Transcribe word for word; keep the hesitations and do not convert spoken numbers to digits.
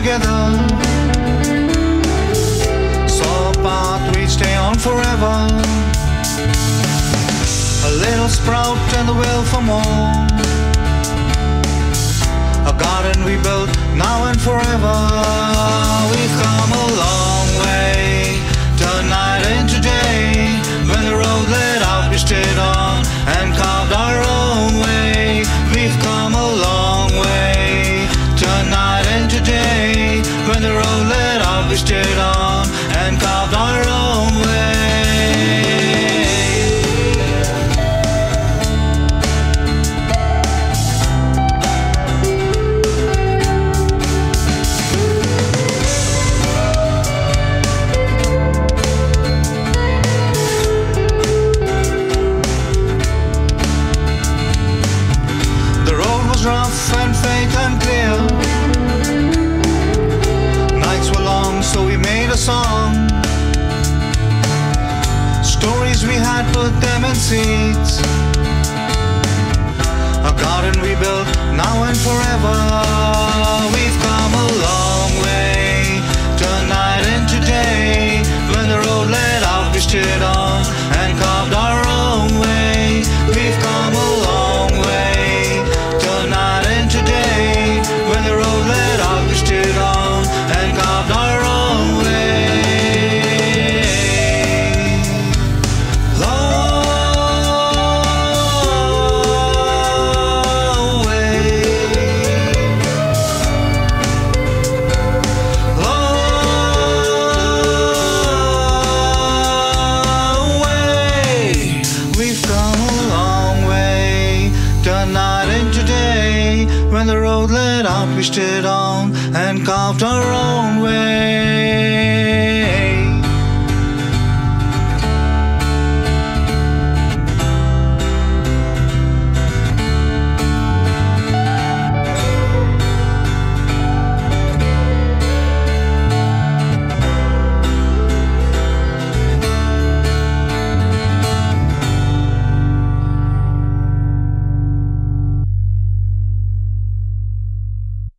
together. So apart we stay on forever. A little sprout and the will for more. A garden we built now and forever. We've come a long way, tonight and today. When the road led out we stayed on and carved our own way. We've come a long way, tonight and today. When the road led out we stayed on and carved our own way. Rough and faint and clear. Nights were long, so we made a song. Stories we had, put them in seeds. A garden we built now and forever. We've come a long way, tonight and today. When the road led out we stayed on and carved our own way. We've come a long way, tonight and today. When the road led out we stayed on and carved our own way. Long way, long way. We've come a long way, tonight and today. When the road led out we stayed on and carved our own way.